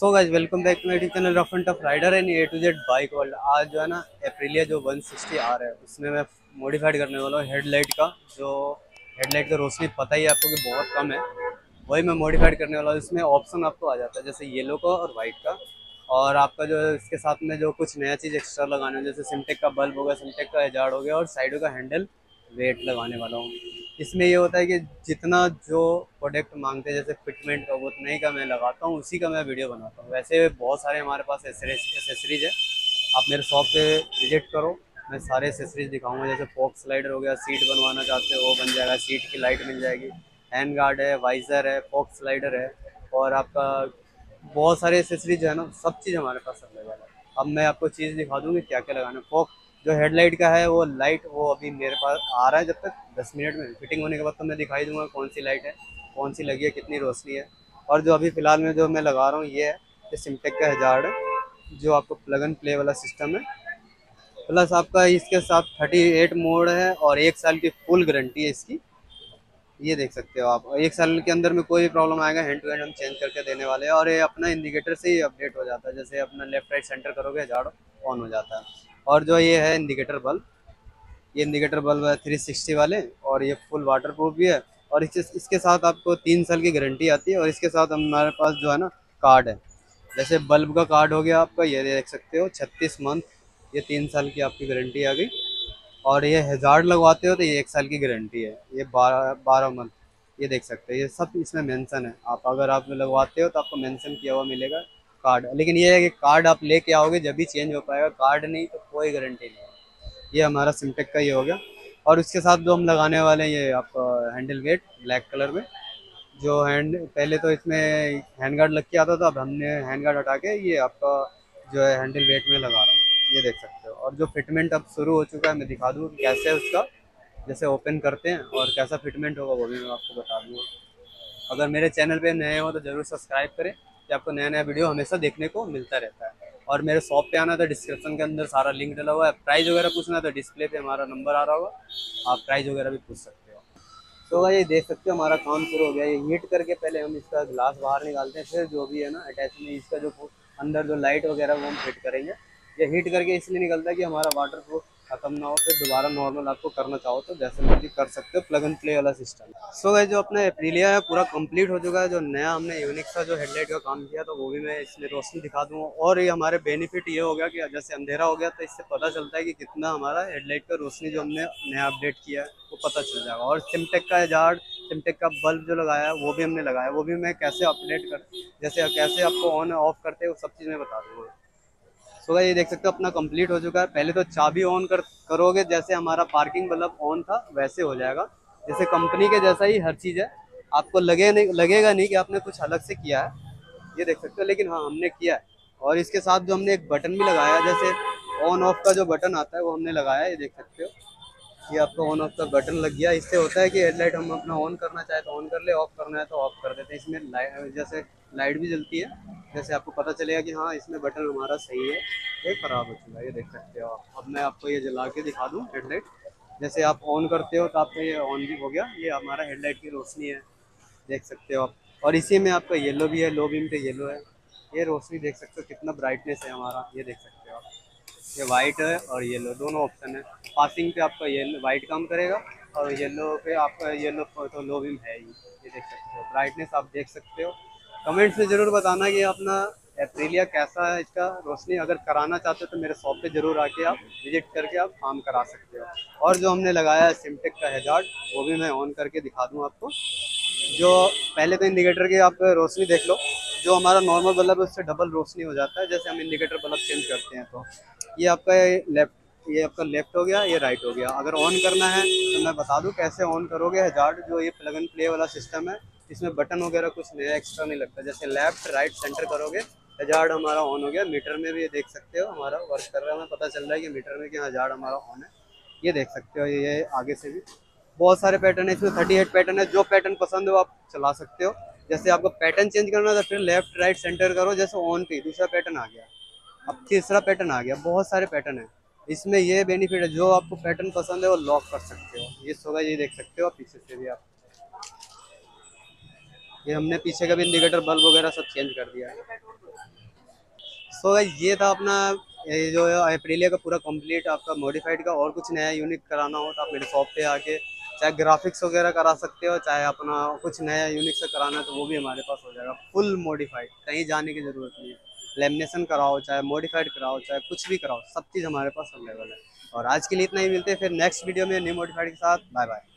So guys welcome back to my YouTube channel rough and tough rider and A to Z bike world. आज जो है ना Aprilia जो 160 are है उसमें मैं मॉडिफाइड करने वाला हूँ हेडलाइट का। जो हेडलाइट का रोशनी पता ही है आपको कि बहुत कम है, वही मैं मॉडिफाइड करने वाला हूँ। इसमें ऑप्शन आपको आ जाता है जैसे येलो का और वाइट का, और आपका जो इसके साथ में जो कुछ नया चीज़ एक्स्ट्रा लगाना है जैसे सिमटेक का बल्ब हो गया, सिमटेक का एजार्ड हो गया और साइडों का हैंडल वेट लगाने वाला हूँ। इसमें ये होता है कि जितना जो प्रोडक्ट मांगते हैं जैसे फिटमेंट का वो उतना ही का मैं लगाता हूँ, उसी का मैं वीडियो बनाता हूँ। वैसे बहुत सारे हमारे पास एसेसरीज है, आप मेरे शॉप पे विजिट करो, मैं सारे एसेसरीज दिखाऊंगा। जैसे फॉक स्लाइडर हो गया, सीट बनवाना चाहते हो वो बन जाएगा, सीट की लाइट मिल जाएगी, हैंड गार्ड है, वाइज़र है, फॉक स्लाइडर है, और आपका बहुत सारे एसेसरीज है ना, सब चीज़ हमारे पास अवेलेबल है। अब मैं आपको चीज़ दिखा दूँगी क्या क्या लगाना है। फॉक जो हेडलाइट का है वो लाइट वो अभी मेरे पास आ रहा है, जब तक 10 मिनट में फिटिंग होने के बाद तो मैं दिखाई दूंगा कौन सी लाइट है, कौन सी लगी है, कितनी रोशनी है। और जो अभी फ़िलहाल में जो मैं लगा रहा हूँ ये है, ये सिमटेक का हजार्ड है जो आपको प्लग एंड प्ले वाला सिस्टम है। प्लस आपका इसके साथ 38 मोड है और 1 साल की फुल गारंटी है इसकी। ये देख सकते हो आप, 1 साल के अंदर में कोई भी प्रॉब्लम आएगा हैंड टू हैंड हम चेंज करके देने वाले हैं। और ये अपना इंडिकेटर से ही अपडेट हो जाता है, जैसे अपना लेफ्ट राइट सेंटर करोगे झाड़ ऑन हो जाता है। और जो ये है इंडिकेटर बल्ब, ये इंडिकेटर बल्ब है 360 वाले, और ये फुल वाटर प्रूफ भी है। और इसके साथ आपको 3 साल की गारंटी आती है। और इसके साथ हमारे पास जो है ना कार्ड है, जैसे बल्ब का कार्ड हो गया आपका, ये देख सकते हो 36 मंथ, ये 3 साल की आपकी गारंटी आ गई। और ये हज़ार्ड लगवाते हो तो ये 1 साल की गारंटी है, ये 12 मंथ। ये देख सकते हो, ये सब इसमें मेंशन है। आप अगर आप लगवाते हो तो आपको मेंशन किया हुआ मिलेगा कार्ड। लेकिन ये है कि कार्ड आप लेके आओगे जब भी चेंज हो पाएगा, कार्ड नहीं तो कोई गारंटी नहीं है। ये हमारा सिमटेक का ये हो गया। और इसके साथ जो हम लगाने वाले हैं ये आपका हैंडल वेट ब्लैक कलर में, जो हैंड पहले तो इसमें हैंड गार्ड लग के आता था, अब हमने हैंड गार्ड हटा के ये आपका जो है हैंडल वेट में लगा रहा हूँ, ये देख सकते हो। और जो फिटमेंट अब शुरू हो चुका है, मैं दिखा दूँ कैसे है उसका, जैसे ओपन करते हैं और कैसा फिटमेंट होगा वो भी मैं आपको बता दूँगा। अगर मेरे चैनल पे नए हो तो ज़रूर सब्सक्राइब करें कि आपको नया नया वीडियो हमेशा देखने को मिलता रहता है। और मेरे शॉप पे आना तो डिस्क्रिप्शन के अंदर सारा लिंक डला हुआ है। प्राइस वगैरह पूछना तो डिस्प्ले पे हमारा नंबर आ रहा होगा, आप प्राइस वगैरह भी पूछ सकते हो। तो भाई ये देख सकते हो हमारा काम शुरू हो गया। ये हीट करके पहले हम इसका ग्लास बाहर निकालते हैं, फिर जो भी है ना अटैचमेंट इसका जो अंदर जो लाइट वगैरह वो हम फिट करेंगे। ये हीट करके इसलिए निकलता है कि हमारा वाटर प्रूफ खत्म ना हो, फिर दोबारा नॉर्मल आपको करना चाहो तो जैसे मर्जी कर सकते हो, प्लग एंड प्ले वाला सिस्टम। सो गाइस जो अपना एप्रिलिया है पूरा कंप्लीट हो चुका है। जो नया हमने यूनिक सा जो हेडलाइट का काम किया तो वो भी मैं इसमें रोशनी दिखा दूंगा। और ये हमारे बेनिफिट ये हो गया कि जैसे अंधेरा हो गया तो इससे पता चलता है कि कितना हमारा हेडलाइट का रोशनी जो हमने नया अपडेट किया है वो पता चल जाएगा। और सिमटेक का एजार्ड, सिमटेक का बल्ब जो लगाया है वो भी हमने लगाया, वो भी मैं कैसे अपडेट कर, जैसे कैसे आपको ऑन ऑफ करते हैं वो सब चीज़ मैं बता दूँगा। सो ये देख सकते हो अपना कंप्लीट हो चुका है। पहले तो चाबी ऑन करोगे, जैसे हमारा पार्किंग बल्ब ऑन था वैसे हो जाएगा, जैसे कंपनी के जैसा ही हर चीज़ है। आपको लगेगा नहीं कि आपने कुछ अलग से किया है, ये देख सकते हो, लेकिन हाँ हमने किया है। और इसके साथ जो हमने एक बटन भी लगाया, जैसे ऑन ऑफ का जो बटन आता है वो हमने लगाया है, ये देख सकते हो। ये आपका ऑन ऑफ का बटन लग गया। इससे होता है कि हेडलाइट हम अपना ऑन करना चाहे तो ऑन कर ले, ऑफ करना है तो ऑफ कर देते हैं। इसमें लाइट जैसे लाइट भी जलती है, जैसे आपको पता चलेगा कि हाँ इसमें बटन हमारा सही है, ये ख़राब हो चुका है, ये देख सकते हो आप। अब मैं आपको ये जला के दिखा दूँ हेडलाइट, जैसे आप ऑन करते हो तो आपका ये ऑन भी हो गया, ये हमारा हेडलाइट की रोशनी है, देख सकते हो आप। और इसी में आपका येलो भी है, लो बीम पे येलो है, ये रोशनी देख सकते हो कितना ब्राइटनेस है हमारा, ये देख सकते हो आप। ये वाइट है और येलो दोनों ऑप्शन है। पासिंग पे आपका ये वाइट काम करेगा और येलो पे आपका येलो तो लो बीम है ही, ये देख सकते हो। ब्राइटनेस आप देख सकते हो। कमेंट्स में ज़रूर बताना कि अपना एप्रिलिया कैसा है, इसका रोशनी अगर कराना चाहते हो तो मेरे शॉप पे ज़रूर आके आप विजिट करके आप काम करा सकते हो। और जो हमने लगाया है सिमटेक का हैजार्ड वो भी मैं ऑन करके दिखा दूँ आपको। जो पहले तो इंडिकेटर की आप रोशनी देख लो, जो हमारा नॉर्मल बल्ब है उससे डबल रोशनी हो जाता है जैसे हम इंडिकेटर बल्ब चेंज करते हैं। तो ये आपका ये आपका लेफ्ट हो गया, ये राइट हो गया। अगर ऑन करना है तो मैं बता दूं कैसे ऑन करोगे। हजार्ड जो ये प्लग एंड प्ले वाला सिस्टम है, इसमें बटन वगैरह कुछ नया एक्स्ट्रा नहीं लगता, जैसे लेफ्ट राइट सेंटर करोगे हजार्ड हमारा ऑन हो गया। मीटर में भी ये देख सकते हो हमारा वर्क कर रहा है, हमें पता चल रहा है कि मीटर में कि हजार्ड हमारा ऑन है, ये देख सकते हो। ये आगे से भी बहुत सारे पैटर्न है इसमें, 38 पैटर्न है, जो पैटर्न पसंद हो आप चला सकते हो। जैसे आपको पैटर्न चेंज करना है तो फिर लेफ्ट राइट सेंटर करो, जैसे ऑन पे दूसरा पैटर्न आ गया, अब तीसरा पैटर्न आ गया, बहुत सारे पैटर्न है इसमें। ये बेनिफिट है जो आपको पैटर्न पसंद है वो लॉक कर सकते हो। ये सोगा ये देख सकते हो आप पीछे से भी आप। ये हमने पीछे का भी इंडिकेटर बल्ब वगैरह सब चेंज कर दिया है। सो ये था अपना ये जो है एप्रिलिया का पूरा कंप्लीट आपका मॉडिफाइड का। और कुछ नया यूनिक कराना हो तो आप मेरे शॉप पे आके चाहे ग्राफिक्स वगैरह करा सकते हो, चाहे अपना कुछ नया यूनिक से कराना है तो वो भी हमारे पास हो जाएगा फुल मॉडिफाइड, कहीं जाने की ज़रूरत नहीं है। लेमिनेशन कराओ, चाहे मॉडिफाइड कराओ, चाहे कुछ भी कराओ, सब चीज़ हमारे पास अवेलेबल है। और आज के लिए इतना ही, मिलते हैं फिर नेक्स्ट वीडियो में न्यू मॉडिफाइड के साथ। Bye bye.